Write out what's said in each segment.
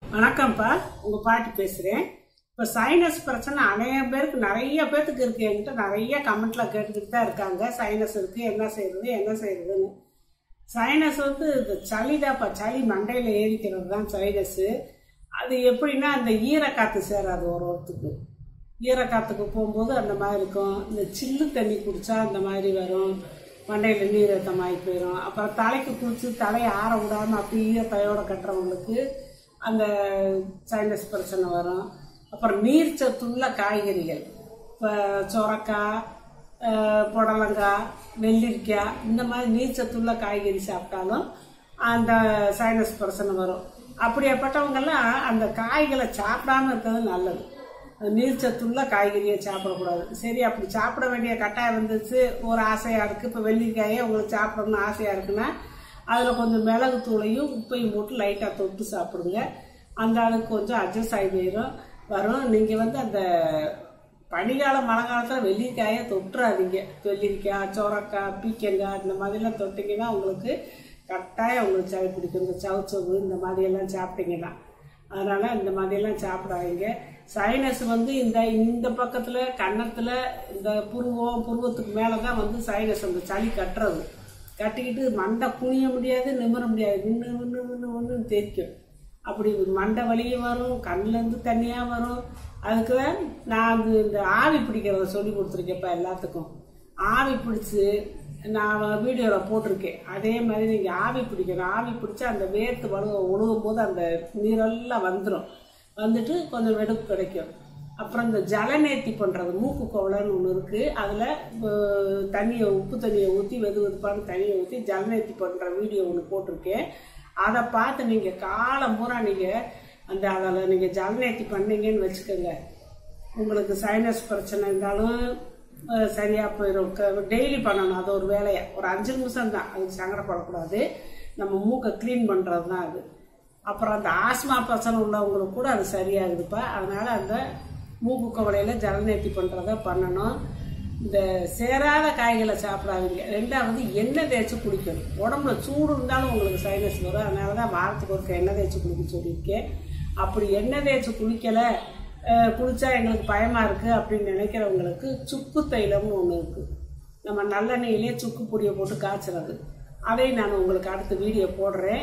வணக்கம்ப்பா, உங்க பாட்டி பேசுறேன். இப்போ சைனஸ் பிரச்சனை நிறைய பேருக்கு இருக்கு. என்கிட்ட நிறைய கமெண்ட்ல கேட்டுக்கிட்டு தான் இருக்காங்க. சைனஸ் இருக்கு, என்ன செய்யறதுன்னு. சைனஸ் இந்த சளிதாப்பா, சளி மண்டையில ஏறிக்கிறது தான் சைனஸ். அது எப்படின்னா அந்த ஈரக்காத்து சேராது ஒருத்தருக்கு. ஈரக்காத்துக்கு போகும்போது அந்த மாதிரி இருக்கும். இந்த சில்லு தண்ணி குடிச்சா அந்த மாதிரி வரும், மண்டையில நீரத்தமாகி போயிடும். அப்புறம் தலைக்கு குளிச்சு தலையை ஆற விடாம அப்படி ஈரத்தையோட கட்டுறவங்களுக்கு அந்த சைனஸ் பிரச்சனை வரும். அப்புறம் நீர்ச்சத்துள்ள காய்கறிகள், இப்போ சொரக்காய், புடலங்காய், வெள்ளரிக்காய், இந்த மாதிரி நீர்ச்சத்துள்ள காய்கறி சாப்பிட்டாலும் அந்த சைனஸ் பிரச்சனை வரும். அப்படியேப்பட்டவங்கெல்லாம் அந்த காய்களை சாப்பிடாம இருக்கிறது நல்லது. நீர்ச்சத்துள்ள காய்கறியை சாப்பிடக்கூடாது. சரி, அப்படி சாப்பிட வேண்டிய கட்டாயம் வந்துச்சு, ஒரு ஆசையா இருக்கு. இப்போ வெள்ளரிக்காயை உங்களுக்கு சாப்பிடணும்னு ஆசையா இருக்குன்னா அதில் கொஞ்சம் மிளகு தூளையும் உப்பையும் போட்டு லைட்டாக தொட்டு சாப்பிடுங்க. அந்த அளவுக்கு கொஞ்சம் அட்ஜஸ்ட் ஆகி வரும். நீங்கள் அந்த பனிக்காலம் மழை காலத்தில் வெள்ளரிக்காயை தொட்டுறாதீங்க. வெள்ளரிக்காய், சொரக்காய், பீக்கங்காய் இந்த மாதிரிலாம் தொட்டிங்கன்னா உங்களுக்கு கட்டாயம் உங்களுக்கு சளி பிடிக்கும். இந்த சவுச்சவு இந்த மாதிரியெல்லாம் சாப்பிட்டீங்கன்னா, அதனால் இந்த மாதிரியெல்லாம் சாப்பிடாதீங்க. சைனஸ் இந்த பக்கத்தில் கன்னத்தில் இந்த புருவத்துக்கு மேலே தான் சைனஸ் அந்த சளி கட்டிக்கிட்டு மண்டை குனிய முடியாது, நிமிர முடியாது, நின்று தெரிக்கும். அப்படி மண்டை வலியும் வரும், கண்ணிலேருந்து தண்ணியாக வரும். அதுக்கு நான் இந்த ஆவி பிடிக்கிறத சொல்லி கொடுத்துருக்கேன்ப்பா எல்லாத்துக்கும். ஆவி பிடிச்சி நான் வீடியோவில் போட்டிருக்கேன். அதே மாதிரி நீங்கள் ஆவி பிடிக்கணும். ஆவி பிடிச்சி அந்த வேர்த்து ஒழுகும் போது அந்த நீரெல்லாம் வந்துட்டு கொஞ்சம் வெடுப்பு கிடைக்கும். அப்புறம் இந்த ஜலநேர்த்தி பண்ணுறது, மூக்கு கோவலன்னு ஒன்று இருக்குது. அதில் உப்பு தண்ணியை ஊற்றி வெதுப்பான தண்ணியை ஊற்றி ஜலநேர்த்தி பண்ணுற வீடியோ ஒன்று போட்டிருக்கேன். அதை பார்த்து நீங்கள் காலம் பூரா நீங்கள் அதில் நீங்கள் ஜலநேர்த்தி பண்ணீங்கன்னு வச்சுக்கோங்க, உங்களுக்கு சைனஸ் பிரச்சனை இருந்தாலும் சரியாக போயிடும். டெய்லி பண்ணணும். அது ஒரு வேலையை, ஒரு 5 நிமிஷம் தான், அதுக்கு சங்கடப்படக்கூடாது. நம்ம மூக்கை க்ளீன் பண்ணுறது தான் அது. அப்புறம் அந்த ஆஸ்மா பிரச்சனை உள்ளவங்களுக்கு கூட அது சரியாகுதுப்பா. அதனால் அந்த மூக்கு கவலையில் ஜலநேர்த்தி பண்ணுறத பண்ணணும். இந்த சேராத காய்களை சாப்பிடாதீங்க. 2வது எண்ணெய் தேய்ச்சி குடிக்கணும். உடம்புல சூடு இருந்தாலும் உங்களுக்கு சைனஸ் வரும். அதனால தான் வாரத்துக்கு ஒருக்க எண்ணெய் தேய்ச்சி குடிக்க சொல்லியிருக்கேன். அப்படி எண்ணெய் தேய்ச்சி குடித்தா எங்களுக்கு பயமாக இருக்குது அப்படின்னு நினைக்கிறவங்களுக்கு சுக்கு தைலம்னு ஒன்று இருக்குது. நம்ம நல்லெண்ணெயிலே சுக்கு பொடியை போட்டு காய்ச்சுறது. அதையும் நான் உங்களுக்கு அடுத்த வீடியோ போடுறேன்.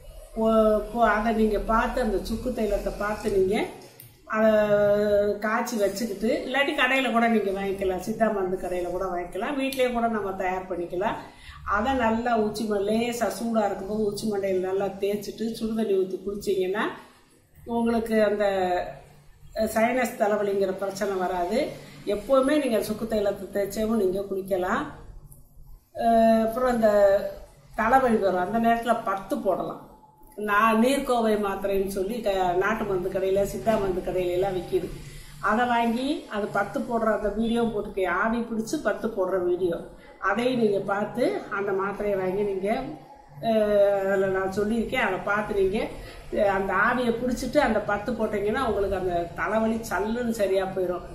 அதை நீங்கள் பார்த்து அந்த சுக்கு தைலத்தை பார்த்து நீங்கள் அதை காய்ச்சி வச்சுக்கிட்டு, இல்லாட்டி கடையில் கூட நீங்கள் வாங்கிக்கலாம். சித்தா மருந்து கடையில் கூட வாங்கிக்கலாம். வீட்டிலே கூட நம்ம தயார் பண்ணிக்கலாம். அதை நல்லா லேசாக சூடாக இருக்கும்போது உச்சி மண்டையில் நல்லா தேய்ச்சிட்டு சுடுதண்ணி ஊற்றி குளிச்சிங்கன்னா உங்களுக்கு அந்த சைனஸ் தலைவலிங்கிற பிரச்சனை வராது. எப்போவுமே நீங்கள் சுக்கு தைலத்தை தேய்ச்சவும் நீங்கள் குளிக்கலாம். அப்புறம் இந்த தலைவலி வரும், அந்த நேரத்தில் பத்து போடலாம். நீர்க்கோவை மாத்திரைன்னு சொல்லி நாட்டு மருந்து கடையில், சித்தா மருந்து கடையிலெல்லாம் விற்கிது. அதை வாங்கி அது 10 போடுற அந்த வீடியோ போட்டுக்க, ஆவி பிடிச்சி 10 போடுற வீடியோ, அதையும் நீங்கள் பார்த்து அந்த மாத்திரையை வாங்கி நீங்கள் அதில் நான் சொல்லியிருக்கேன். அதை பார்த்து நீங்கள் அந்த ஆவியை பிடிச்சிட்டு அந்த 10 போட்டிங்கன்னா உங்களுக்கு அந்த தலைவலி சல்லுன்னு சரியாக போயிடும்.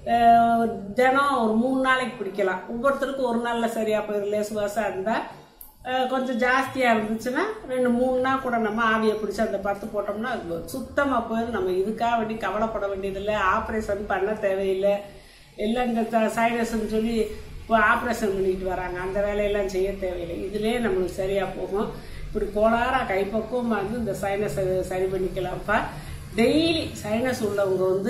தினம் ஒரு 3 நாளைக்கு பிடிக்கலாம். ஒவ்வொருத்தருக்கும் ஒரு நாளில் சரியாக போயிடும். லேசுவாசாக இருந்தால், கொஞ்சம் ஜாஸ்தியாக இருந்துச்சுன்னா 2-3 நாள் கூட நம்ம ஆவியை பிடிச்சி அந்த 10 போட்டோம்னா சுத்தமாக போயிடும். நம்ம இதுக்காக வேண்டி கவலைப்பட வேண்டியதில்லை, ஆப்ரேஷன் பண்ண தேவையில்லை. எல்லாம் இந்த சைனஸ்ன்னு சொல்லி இப்போ ஆப்ரேஷன் பண்ணிட்டு வராங்க, அந்த வேலையெல்லாம் செய்ய தேவையில்லை. இதுலேயே நம்மளுக்கு சரியாக போகும். இப்படி கோளாரா கைப்பக்குவமாக இந்த சைனஸை சரி பண்ணிக்கலாம்ப்பா. டெய்லி சைனஸ் உள்ளவங்க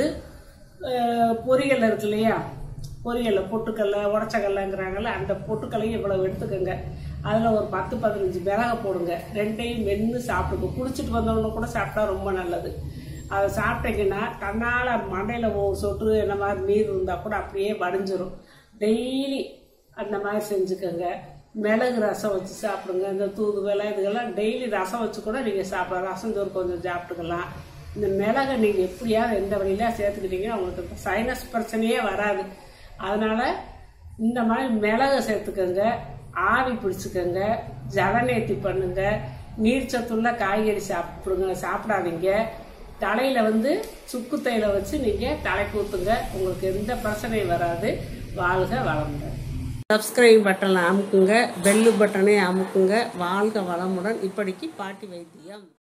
பொரியல் இருக்கு இல்லையா, பொரியலில் பொட்டுக்கல்ல உடச்சக்கல்லங்கிறாங்கல்ல, அந்த பொட்டுக்கல்லையும் இவ்வளவு எடுத்துக்கோங்க. அதில் ஒரு 10-15 மிளகை போடுங்க. 2யும் மென்று சாப்பிடுங்க. குளிச்சுட்டு வந்தவங்க கூட சாப்பிட்டா ரொம்ப நல்லது. அதை சாப்பிட்டீங்கன்னா தன்னால் மண்டையில் ஒரு சொட்டு என்ன மாதிரி நீர் இருந்தால் கூட அப்படியே வடிஞ்சிரும். டெய்லி அந்த மாதிரி செஞ்சுக்கோங்க. மிளகு ரசம் வச்சு சாப்பிடுங்க. இந்த தூதுவளை இதுக்கெல்லாம் டெய்லி ரசம் வச்சு கூட நீங்கள் சாப்பிடலாம். ரசம் தூர் கொஞ்சம் சாப்பிட்டுக்கலாம். இந்த மிளகை நீங்கள் எப்படியாவது எந்த வழியிலாம் சேர்த்துக்கிட்டீங்கன்னா உங்களுக்கு சைனஸ் பிரச்சனையே வராது. அதனால் இந்த மாதிரி மிளகை சேர்த்துக்கோங்க, ஆவி பிடிச்சிக்கோங்க, ஜலநேர்த்தி பண்ணுங்க, நீர்ச்சத்துள்ள காய்கறி சாப்பிடாதீங்க. தலையில் சுக்கு தைலம் வச்சு நீங்கள் தலைக்கு ஊற்றுங்க. உங்களுக்கு எந்த பிரச்சனையும் வராது. வாழ்க வளமுடன். சப்ஸ்கிரைப் பட்டனை அமுக்குங்க, பெல்லு பட்டனை அமுக்குங்க. வாழ்க வளமுடன். இப்படிக்கு பாட்டி வைத்தியம்.